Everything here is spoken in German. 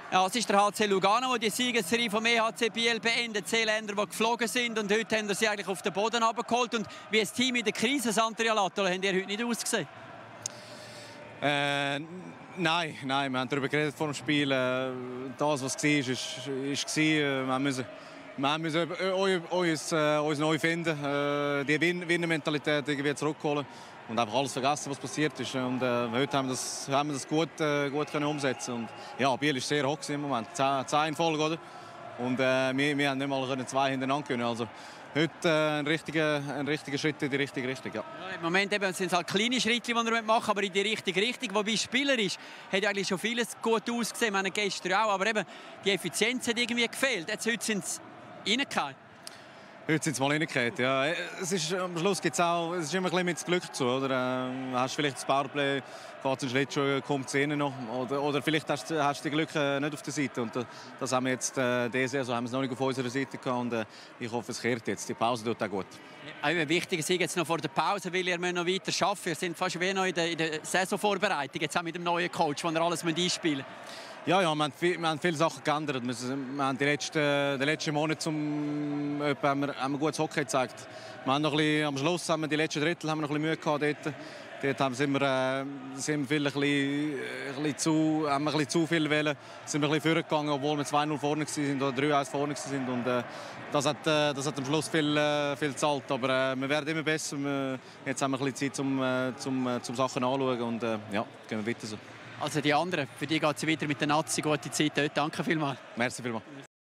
Ja, es ist der HC Lugano, der die Siegesserie vom EHC Biel beendet. 10 Länder, die geflogen sind, und heute haben sie eigentlich auf den Boden abgeholt. Und wie ein Team in der Krise, Santeri Alattolo, haben die heute nicht ausgesehen? Nein, wir haben darüber geredet vor dem Spiel. Das, was war, ist. Wir müssen uns neu finden, die Winnermentalität irgendwie zurückholen und einfach alles vergessen, was passiert ist. Und heute haben wir das gut können umsetzen. Und ja, Biel ist sehr hoch im Moment, 10 in Folge, oder? Und wir haben nicht mal 2 hintereinander können. Also heute ein richtiger Schritt in die richtige Richtung. Ja. Ja, im Moment sind es halt kleine Schritte, die wir machen, aber in die richtige Richtung. Wobei spielerisch hat ja eigentlich schon vieles gut ausgesehen. Wir haben gestern auch, aber eben die Effizienz hat irgendwie gefehlt. Jetzt heute sind es reingekommen. Heute sind sie mal reingekommen, ja. Am Schluss gibt es auch, es ist immer ein bisschen mit Glück zu, oder? Hast vielleicht das Powerplay, geht es Schritt schon, kommt es innen noch. Oder vielleicht hast du das Glück nicht auf der Seite. Und das haben wir jetzt, diese Saison haben wir es noch nicht auf unserer Seite gehabt. Und ich hoffe, es kehrt jetzt. Die Pause tut auch gut. Ja, wichtig ist jetzt noch vor der Pause, weil ihr noch weiter arbeiten. Wir sind fast wie noch in der Saisonvorbereitung, jetzt auch mit dem neuen Coach, wo ihr alles einspielen müsst. Ja, wir haben viele Sachen geändert. Wir haben den letzten Monat haben wir gutes Hockey gezeigt. Wir haben noch ein bisschen, am Schluss haben wir die letzten Drittel haben wir noch ein bisschen Mühe gehabt dort. Dort sind wir ein bisschen zu viel wollen. Sind wir ein bisschen vorgegangen, obwohl wir 2-0 vorne waren oder 3-1 vorne waren. Und das hat am Schluss viel gezahlt. Aber wir werden immer besser. Jetzt haben wir ein bisschen Zeit, zum Sachen anzuschauen. Und ja, gehen wir weiter so. Also die anderen, für die geht es weiter mit der Nazi. Gute Zeit dort. Danke vielmals. Merci vielmals.